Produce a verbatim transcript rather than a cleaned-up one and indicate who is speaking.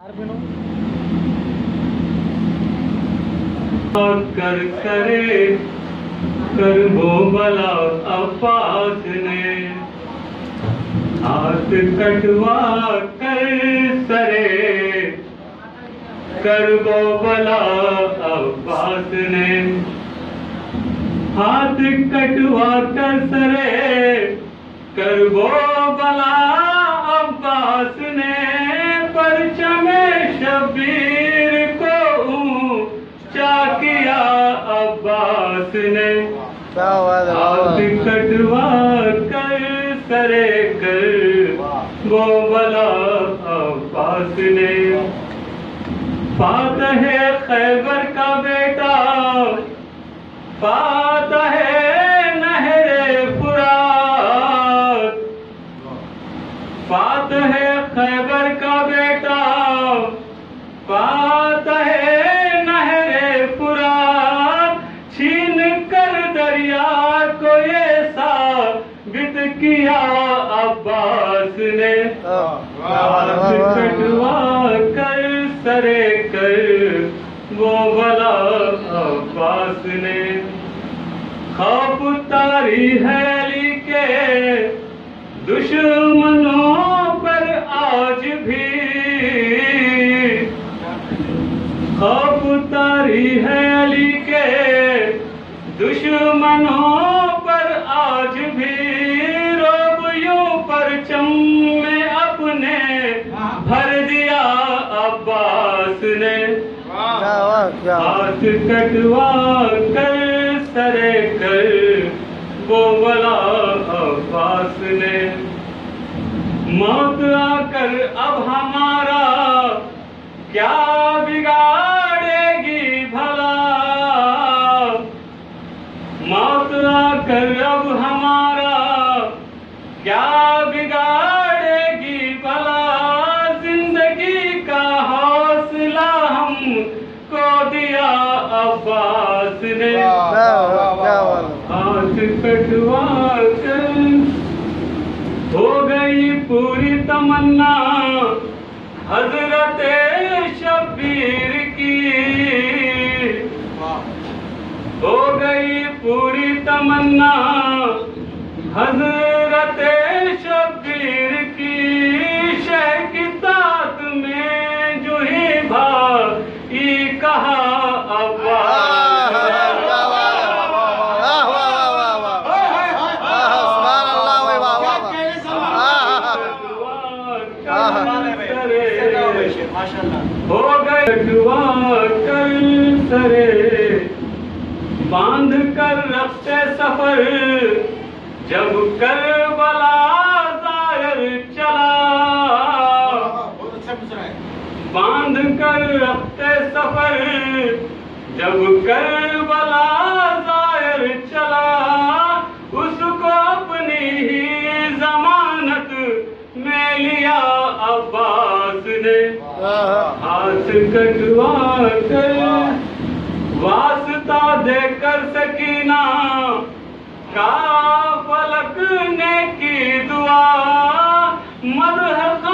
Speaker 1: कर करे कर वो भला अब्बास ने, हाथ कटवा कर सरे कर वो भला अब्बास ने, हाथ कटवा कर सरे कर वो भला अब्बास ने, परचमे शबीर को ऊंचा किया अब्बास ने, हाथ कटवा कर सरे कर वो भला अब्बास ने, फातह खैबर का बेटा फातह नहरे फुरात, फातह खैबर का बेटा फातह नहरे फुरात, छीन कर दरिया को ये साबित किया अब्बास ने, हाथ कटवा कर सरे कर वो भला अब्बास ने, खौफ तारी है अली के दुश्मनों पर आज भी, खौफ तारी है अली के दुश्मनों पर आज भी, रोब यूं परचम में अपने भर दिया अब्बास ने, हाथ कटवा कर सरे कर वो भला अब्बास ने, मौत आकर अब हमारा क्या बिगाड़ेगी भला, मौत आकर अब हमारा क्या बिगाड़ेगी भला, जिंदगी का हौसला हमको दिया अब्बास ने, हाथ कटवा कर हो गई पूरी तमन्ना हजरत शबीर की, हो गई पूरी तमन्ना हजरत शबीर की, शह की तात में जो ही भाई कहा अब्बास, हो गए कटवा कर सरे बांध कर रफ्ते सफर जब करबला ज़ाहिर चला, बांध कर रफ्ते सफर जब करबला ज़ाहिर चला, उसको अपनी ही जमानत में लिया अब्बास ने, हाथ कटवा कर वास्ता देकर सकीना का फलक ने की दुआ, मदह